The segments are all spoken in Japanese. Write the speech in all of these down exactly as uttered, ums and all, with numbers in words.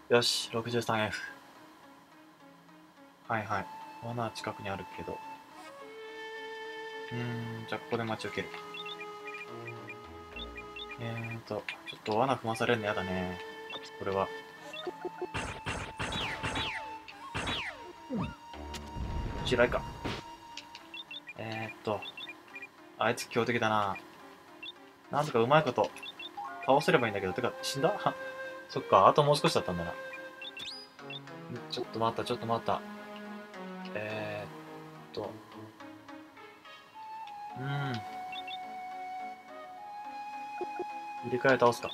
よし、ろくじゅうさんエフ。はいはい。罠は近くにあるけど。うーん、じゃあここで待ち受ける。えーと、ちょっと罠踏まされるのやだね。これは。嫌いか。えーっと、あいつ強敵だな。なんとかうまいこと倒せればいいんだけど、てか、死んだそっか、あともう少しだったんだな。ちょっと待った、ちょっと待った。えーっと、うーん。入れ替え倒すか。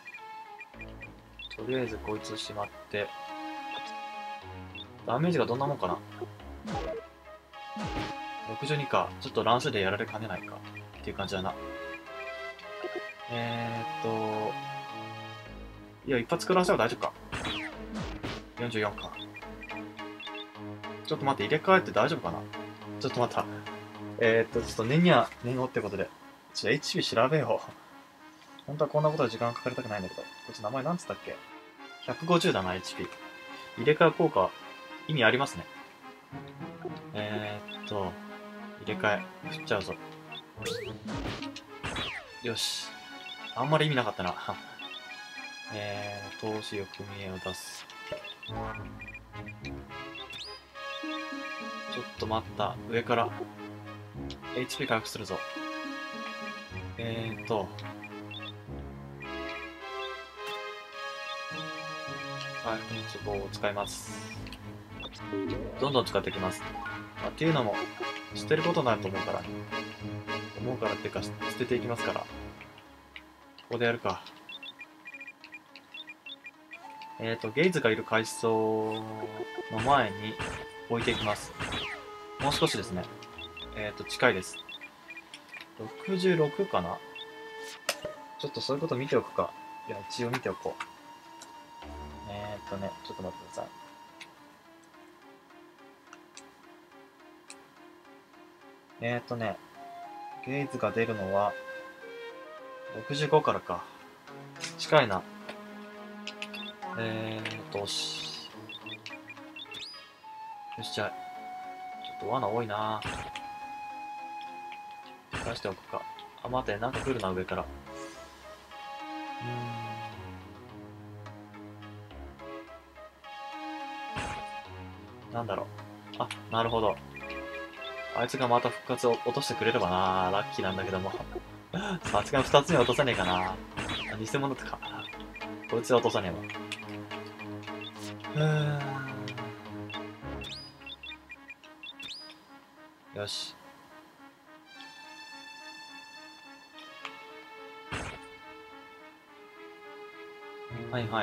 とりあえずこいつしまって。ダメージがどんなもんかな。ろくじゅうにか。ちょっと乱数でやられかねないか。っていう感じだな。えーっと、いや、一発食らわせば大丈夫か。よんじゅうよんか。ちょっと待って、入れ替えって大丈夫かな。ちょっと待った。えー、っと、ちょっと念には念をってことで。ちょっと エイチピー 調べよう。本当はこんなことで時間かかりたくないんだけど。こいつ名前なんつったっけ ?ひゃくごじゅう だな、エイチピー。入れ替え効果、意味ありますね。えー、っと、入れ替え、振っちゃうぞ。よし。あんまり意味なかったな。えー、投資を組み絵を出す。ちょっと待った。上から エイチピー 回復するぞ。えーと、回復の壺を使います。どんどん使っていきます。あ、っていうのも、捨てることになると思うから、思うからっていうか、捨てていきますから。ここでやるか。えーと、ゲイズがいる階層の前に置いていきます。もう少しですね。えーと、近いです。ろくじゅうろくかな。ちょっとそういうこと見ておくか。いや、一応見ておこう。えーっとね、ちょっと待ってください。えーっとね、ゲイズが出るのは、ろくじゅうごからか。近いな。えーっと、し。よし、じゃあ、ちょっと罠多いな。出しておくか。あ、待って、なんか来るな、上から。うーん。なんだろう。あ、なるほど。あいつがまた復活を落としてくれればな。ラッキーなんだけども。さすがに二つには落とさねえかな。あ、偽物とか。こいつは落とさねえわ。うーん。よし。はいはい。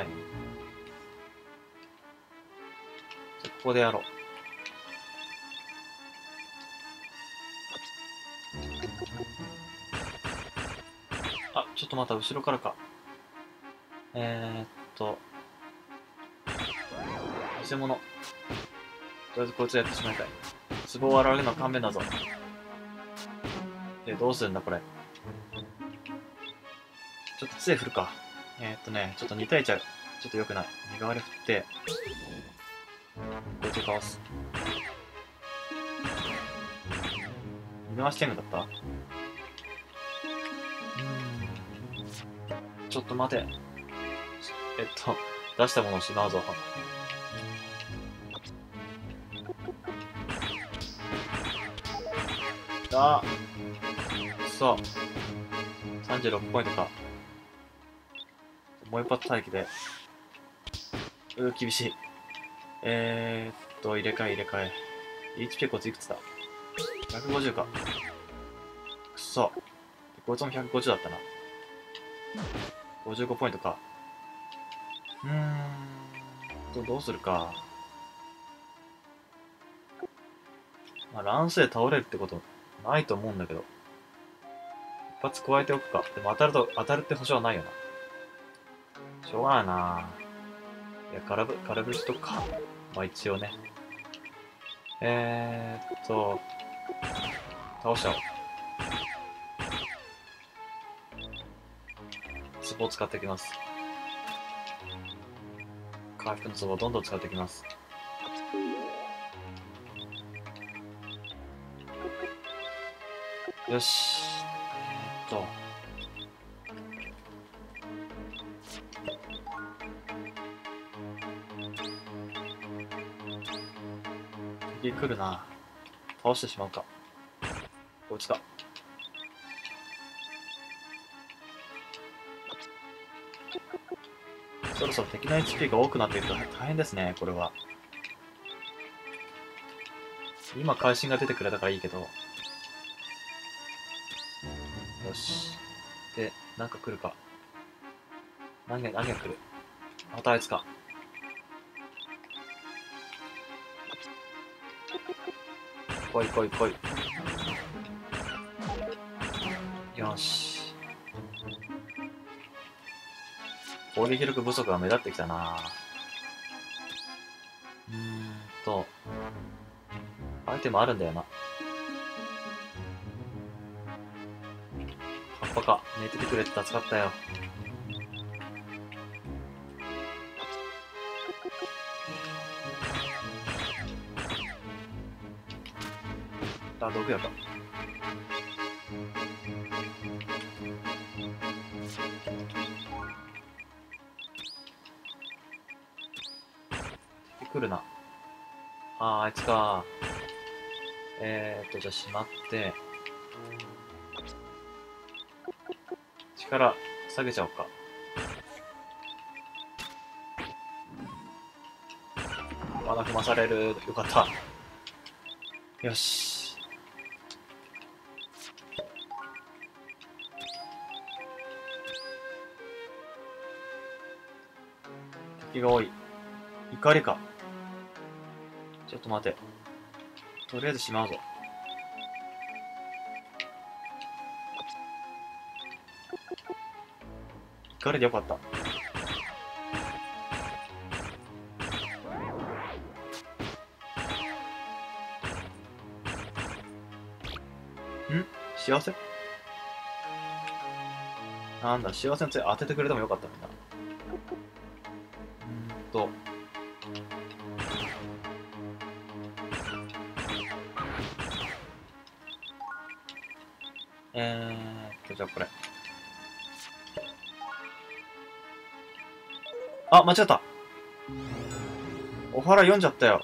じゃ、ここでやろう。あ、ちょっとまた後ろからか。えー、っと、偽物。とりあえずこいつやってしまいたい。壺を洗うのは勘弁だぞ。で、どうするんだこれ。ちょっと杖振るか。えー、っとね、ちょっとに対いちゃう。ちょっと良くない。身代わり振って、こいつを倒す。見回し天狗だったうーん。ちょっと待て。えっと、出したものをしまうぞ。あーくそ。さんじゅうろくポイントか。もう一発待機で。うー、厳しい。えーっと、入れ替え入れ替え。エイチピー こいついくつだ ?ひゃくごじゅう か。くそ。こいつもひゃくごじゅうだったな。ごじゅうごポイントか。うーんと、どうするか。まあ、乱数で倒れるってことないと思うんだけど。一発加えておくか。でも当たると、当たるって保証はないよな。しょうがないな。いや、空ぶ、空振りしとくか。まあ一応ね。えーっと、倒しちゃおう。壺を使っていきます。 回復の壺をどんどん使っていきます。よし。えー、っと。敵来るな。倒してしまうか。こっちか。そろそろ敵の エイチピー が多くなっていると大変ですね、これは。今、会心が出てくれたからいいけど。よし。で、なんか来るか。何が、何が来る。またあいつか。来い来い来い。よし。攻撃力不足が目立ってきたな。うーんと。アイテムあるんだよな。カッパか。寝ててくれて助かったよ。あ、毒薬か。来るな。あー、あいつか。えーっと、じゃあしまって。力下げちゃおうか。まだ踏まされる。よかった。よし。敵が多い。怒りか。ちょっと待て。とりあえずしまうぞ。怒りでよかった。ん？幸せ？なんだ、幸せの杖当ててくれてもよかったんだ。うーんと。えーっと、じゃあこれ。あ、間違った。お腹読んじゃったよ。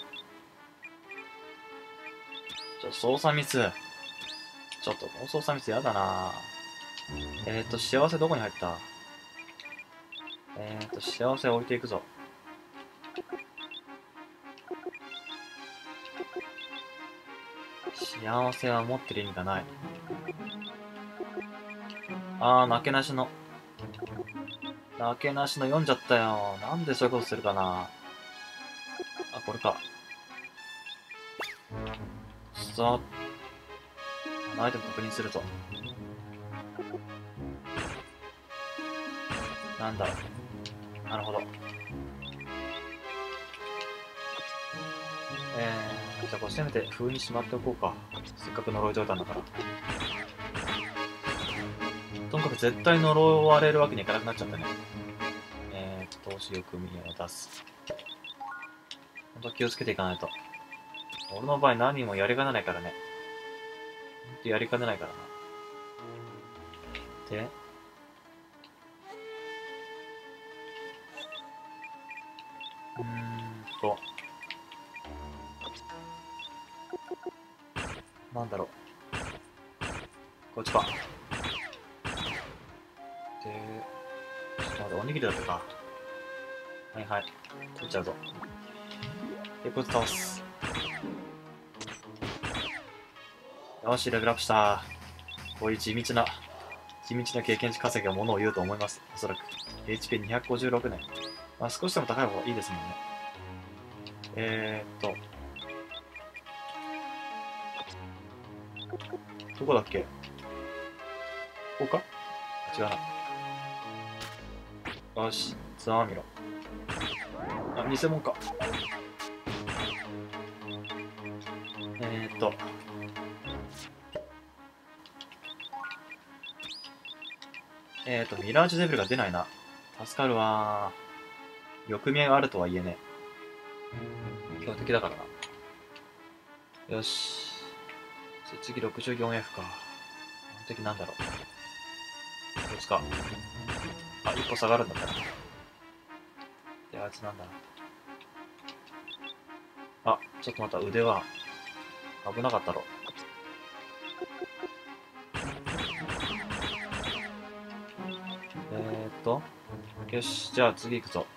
ちょ、操作ミス。ちょっと、この操作ミスやだな。えーっと、幸せどこに入った？えーっと、幸せ置いていくぞ。幸せは持ってる意味がない。あー、なけなしの。なけなしの読んじゃったよ。なんでそういうことするかな。あ、これか。さあ、アイテム確認すると。なんだろう。なるほど。えー、じゃあこれせめて封にしまっておこうか。せっかく呪いといたんだから。とにかく絶対呪われるわけにいかなくなっちゃったね。えー、投資欲組を出す。ほんと気をつけていかないと。俺の場合何もやりかねないからね。ほんとやりかねないからな。で、うーんと、なんだろう。こっちか。で、ちょっと待って、おにぎりだったか。はいはい。取っちゃうぞ。で、こいつ倒す。よし、レベルアップした。こういう地道な、地道な経験値稼ぎはものを言うと思います。おそらく。エイチピーにひゃくごじゅうろく 年。まあ、少しでも高い方がいいですもんね。えーっと。どこだっけ？ここか？違うな。よし、つまみろ。あ、偽物か。えーっと。えーっと、ミラージュデビルが出ないな。助かるわー。 翼面があるとは言えねえ。強敵だからな。よし。じゃあ次 ろくじゅうよんエフ か。敵なんだろう。こいつか。あ、いっこ下がるんだったら。で、あいつなんだ。あ、ちょっと待った。腕は。危なかったろ。えーっと。よし。じゃあ次行くぞ。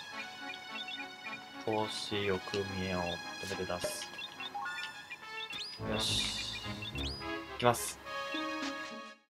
投資翼面を止めて出す。よし。行きます。